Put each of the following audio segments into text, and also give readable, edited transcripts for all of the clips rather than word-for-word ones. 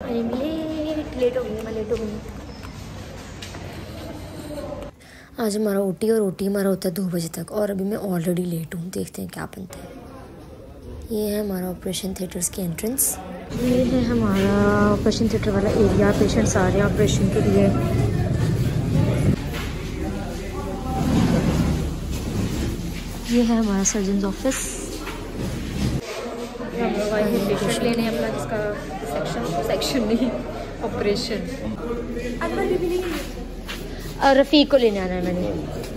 Late हो गई, मैं लेट हो गई। आज हमारा ओटी और ओटी हमारा होता है 2 बजे तक और अभी मैं ऑलरेडी लेट हूँ। देखते हैं क्या बनता है। ये है हमारा ऑपरेशन थिएटर्स की एंट्रेंस। ये है हमारा ऑपरेशन थिएटर वाला एरिया। पेशेंट्स आ रहे हैं ऑपरेशन के लिए। ये है हमारा सर्जन ऑफिस। हम लोग आए हैं पेशेंट लेने अपना, जिसका सेक्शन नहीं ऑपरेशन। और रफ़ीक को लेने आना है मैंने।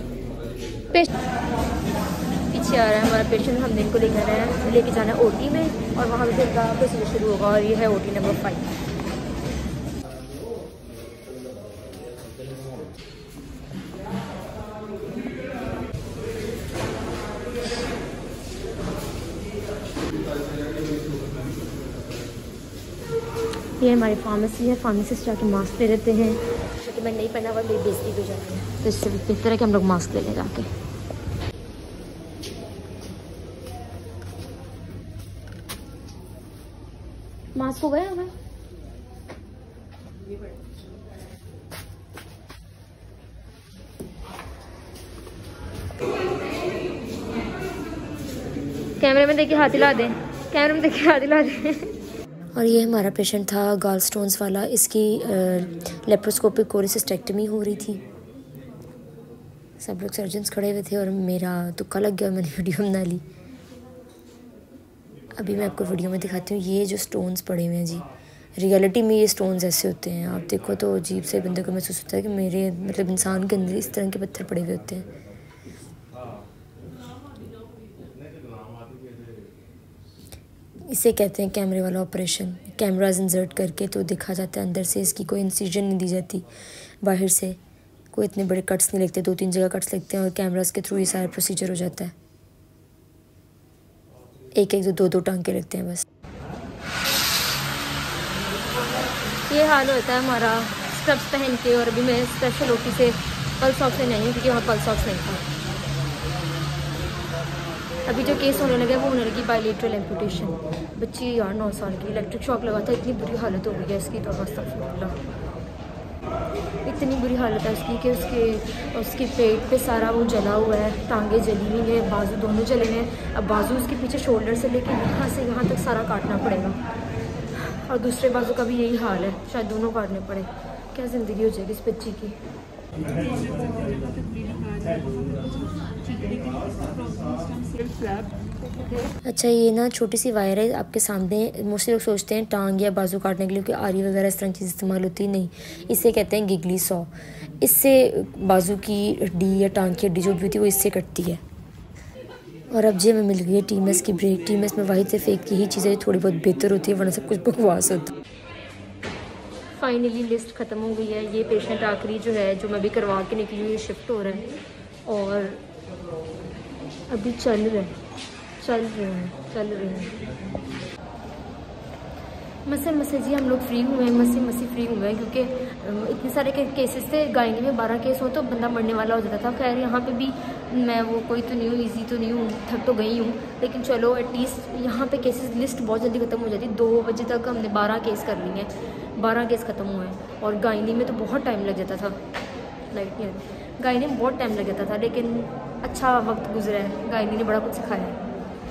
पीछे आ रहा है हमारा पेशेंट, हमने इनको लेके जाना है ओटी में और वहाँ से इनका प्रोसीजर शुरू होगा। और ये है ओटी नंबर 5। ये हमारी फार्मेसी है। फार्मेसिस्ट जाके मास्क ले लेते हैं, क्योंकि मैं नहीं पहना हुआ मेरी बेइज्जती हो जाती है, तो इससे बेहतर है कि हम लोग मास्क ले लें जाके। मास्क हो गया हमें। कैमरे में देखिए हाथ हिला दें, कैमरे में देखिए हाथ हिला दें। और ये हमारा पेशेंट था गॉल स्टोन्स वाला। इसकी लेप्रोस्कोपिक कोरिसिस्टेक्टमी हो रही थी। सब लोग सर्जन्स खड़े हुए थे और मेरा तुक्का लग गया, मैंने वीडियो बना ली। अभी मैं आपको वीडियो में दिखाती हूँ। ये जो स्टोन्स पड़े हुए हैं जी, रियलिटी में ये स्टोन्स ऐसे होते हैं। आप देखो तो अजीब से बंदे को महसूस होता है कि मेरे मतलब इंसान के अंदर इस तरह के पत्थर पड़े हुए होते हैं। इसे कहते हैं कैमरे वाला ऑपरेशन। कैमराज इंसर्ट करके तो देखा जाता है अंदर से। इसकी कोई इंसिजन नहीं दी जाती बाहर से, कोई इतने बड़े कट्स नहीं लगते। 2-3 जगह कट्स लगते हैं और कैमराज के थ्रू ये सारा प्रोसीजर हो जाता है। 1-1 2-2 टांके लगते हैं बस। ये हाल होता है हमारा स्क्रब्स पहन के। और अभी मैं स्पेशल ओटी से पल्स ऑक्स नहीं आई हूँ, क्योंकि वहाँ पल्स ऑक्स नहीं था। अभी जो केस होने लगे वो होने लगी बायलेटरल एम्पुटेशन। बच्ची यार 9 साल की, इलेक्ट्रिक शॉक लगा था। इतनी बुरी हालत हो गई है इसकी, तो अस्तगफुरुल्लाह, इतनी बुरी हालत है उसकी कि उसके पेट पे सारा वो जला हुआ है। टांगे जली हुई है, बाजू दोनों जले हुए हैं। अब बाजू उसके पीछे शोल्डर से लेके यहाँ से यहाँ तक सारा काटना पड़ेगा। और दूसरे बाजू का भी यही हाल है, शायद दोनों काटने पड़े। क्या ज़िंदगी हो जाएगी इस बच्ची की। अच्छा, ये ना छोटी सी वायर है आपके सामने। मोस्टली लोग सोचते हैं टांग या बाजू काटने के लिए कि आरी वगैरह इस तरह की चीज़ इस्तेमाल होती, नहीं। इसे कहते हैं गिगली सॉ। इससे बाजू की हड्डी या टांग की हड्डी जो भी होती है वो इससे कटती है। और अब जी हमें मिल गई है टीएमएस की ब्रेक। टीएमएस में वाहिद से फेक की ही चीज़ें थोड़ी बहुत बेहतर होती है, वरना सब कुछ बकवास होता है। फाइनली लिस्ट ख़त्म हो गई है। ये पेशेंट आखिरी जो है, जो मैं भी करवा के निकली हुई, शिफ्ट हो रहा है और अभी चल रहे हैं। मसे जी हम लोग फ्री हुए हैं, मसे फ्री हुए हैं, क्योंकि इतने सारे केसेस थे। गायनी में 12 केस हो तो बंदा मरने वाला हो जाता था। खैर यहाँ पे भी मैं वो कोई तो नहीं हूँ, ईजी तो नहीं हूँ, थक तो गई हूँ, लेकिन चलो एटलीस्ट यहाँ पे केसेस लिस्ट बहुत जल्दी ख़त्म हो जाती। 2 बजे तक हमने 12 केस कर लिए हैं, 12 केस ख़त्म हुए हैं। और गायनी में तो बहुत टाइम लग जाता था, लाइट नहीं आती। गायनी में बहुत टाइम लग जाता था, लेकिन अच्छा वक्त गुजरा है। गायनी ने बड़ा कुछ सिखाया है।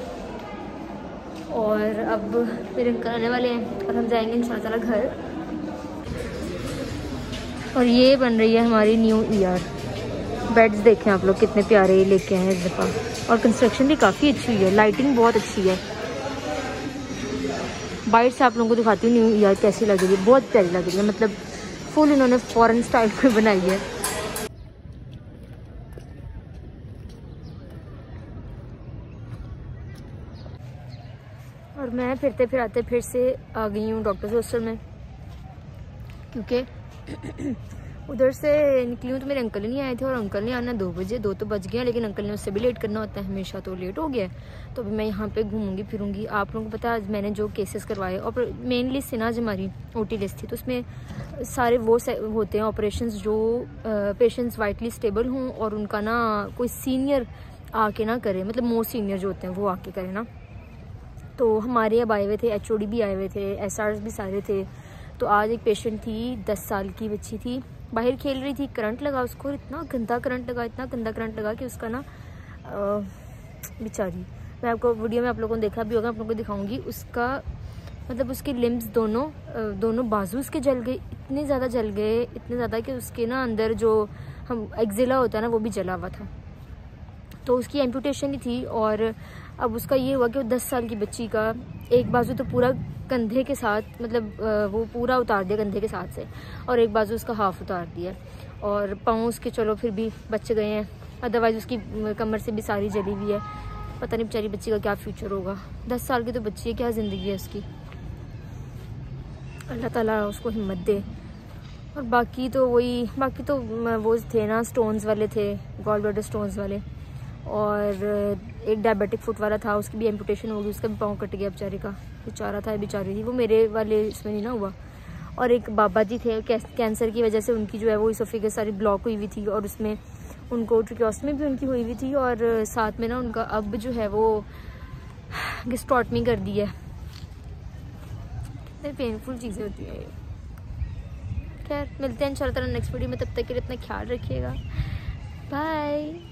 और अब मेरे अंकल आने वाले हैं और हम जाएंगे इंशाअल्लाह घर। और ये बन रही है हमारी न्यू ईआर। बेड्स देखें आप लोग कितने प्यारे लेके आए हैं इस दफ़ा। और कंस्ट्रक्शन भी काफ़ी अच्छी हुई है, लाइटिंग बहुत अच्छी है। बाइट से आप लोगों को दिखाती हूँ न्यू ईआर कैसी लग रही है। बहुत प्यारी लग रही है, मतलब फुल इन्होंने फॉरेन स्टाइल में बनाई है। और मैं फिरते फिराते फिर से आ गई हूँ डॉक्टर्स हॉस्टल में, क्योंकि उधर से निकली हूँ तो मेरे अंकल नहीं आए थे। और अंकल ने आना 2 बजे, 2 तो बज गया, लेकिन अंकल ने उससे भी लेट करना होता है हमेशा, तो लेट हो गया। तो अभी मैं यहाँ पे घूमूंगी फिरूंगी। आप लोगों को पता है आज मैंने जो केसेस करवाए, और मेनली सिनाज हमारी ओटी लिस्ट थी, तो उसमें सारे वो होते हैं ऑपरेशंस जो पेशेंट्स वाइटली स्टेबल हों और उनका ना कोई सीनियर आके ना करे, मतलब मोस्ट सीनियर जो होते हैं वो आके करे ना। तो हमारे अब आए हुए थे, HOD भी आए हुए थे, SRs भी सारे थे। तो आज एक पेशेंट थी, 10 साल की बच्ची थी, बाहर खेल रही थी, करंट लगा उसको, इतना गंदा करंट लगा कि उसका ना बेचारी, मैं आपको वीडियो में आप लोगों ने देखा भी होगा, आप लोगों को दिखाऊंगी, उसका मतलब उसके लिम्स दोनों बाजू उसके जल गए, इतने ज़्यादा कि उसके ना अंदर जो हम एक्जिला होता है ना वो भी जला हुआ था। तो उसकी एम्पुटेशन ही थी और अब उसका ये हुआ कि वो 10 साल की बच्ची का एक बाजू तो पूरा कंधे के साथ, मतलब वो पूरा उतार दिया कंधे के साथ से, और एक बाजू उसका हाफ उतार दिया, और पाँव उसके चलो फिर भी बच गए हैं, अदरवाइज़ उसकी कमर से भी सारी जली हुई है। पता नहीं बेचारी बच्ची का क्या फ्यूचर होगा, 10 साल की तो बच्ची है, क्या ज़िंदगी है उसकी। अल्लाह ताला उसको हिम्मत दे। और बाकी तो वो थे ना, स्टोन्स वाले थे, गॉल ब्लैडर स्टोन्स वाले, और एक डायबिटिक फुट वाला था, उसकी भी एम्पुटेशन होगी, उसका भी पाँव कट गया बेचारे का, बेचारी थी वो, मेरे वाले इसमें नहीं ना हुआ। और एक बाबा जी थे, कैंसर की वजह से उनकी जो है वो इसोफेगस सारी ब्लॉक हुई हुई थी, और उसमें उनको ट्रिकोस्टमी भी उनकी हुई हुई थी, और साथ में ना उनका अब जो है वो गैस्ट्रोटमी कर दी है। कितनी पेनफुल चीज़ें होती हैं ये। खैर मिलते हैं इंशाल्लाह नेक्स्ट वीडियो में, तब तक के लिए इतना ख्याल रखिएगा, बाय।